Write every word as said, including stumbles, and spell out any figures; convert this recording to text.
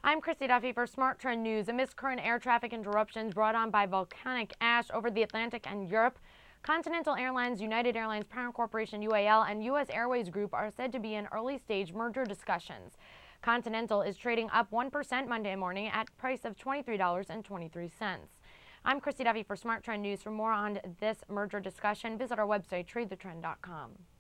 I'm Christy Duffy for Smart Trend News. Amidst current air traffic interruptions brought on by volcanic ash over the Atlantic and Europe, Continental Airlines, United Airlines Parent Corporation U A L, and U S Airways Group are said to be in early-stage merger discussions. Continental is trading up one percent Monday morning at a price of twenty-three dollars and twenty-three cents. I'm Christy Duffy for Smart Trend News. For more on this merger discussion, visit our website, trade the trend dot com.